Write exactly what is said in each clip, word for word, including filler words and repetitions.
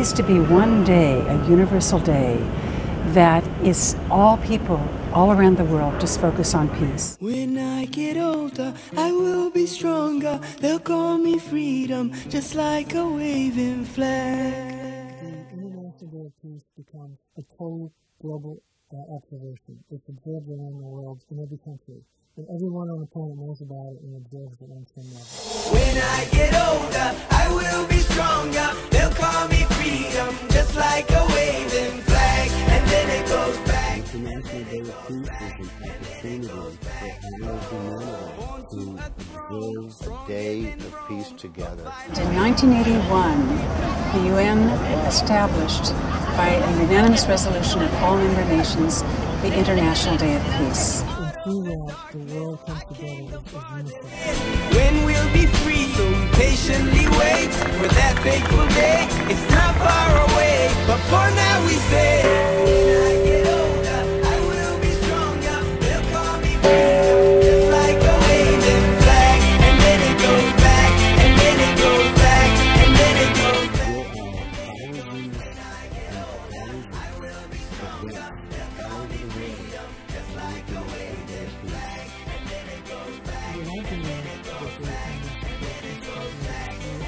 is to be one day, a universal day, that is all people all around the world just focus on peace. When I get older, I will be stronger. They'll call me freedom, just like a waving flag. The International Day of Peace becomes a total global uh, observation. It's observed around the world in every country. And everyone on the planet knows about it and observes it on some level. When I get older, I will be stronger. They'll call me freedom, just like a waving flag. And then it goes back. The International Day of Peace is an opportunity for all humanity to observe a day of peace together. In nineteen eighty-one, the U N established, by a unanimous resolution of all member nations, the International Day of Peace. Through that, the world comes together as unity. When we'll be free, so we patiently wait for that fateful day. It's not far away, but for now we say, when I get older, I will be stronger. They'll call me freedom, just like a waving flag. And then it goes back, and then it goes back, and then it goes back. When I get older, I will be stronger. They'll call me freedom, just like a waving flag. And then it goes back, and then it goes back, and then it goes back.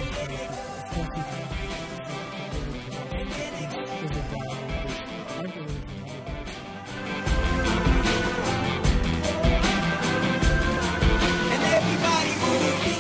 And everybody will see.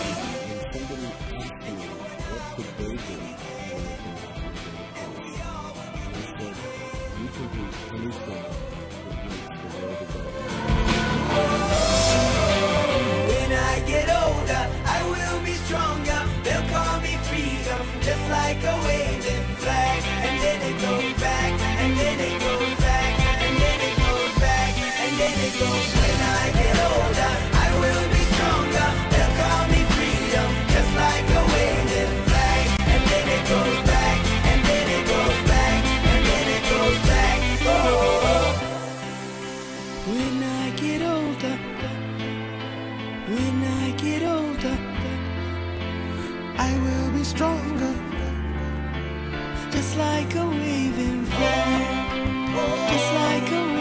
When I get older, I will be stronger. They'll call me freedom, just like a waving flag. And then it goes back, and then it goes back, and then it goes back, and then it goes. When I get older, I will be stronger. They'll call me freedom, just like a waving flag. And then it goes back, and then it goes back, and then it goes back. Oh, when I get older, when I get older, I will be stronger, just like a waving flag, just like a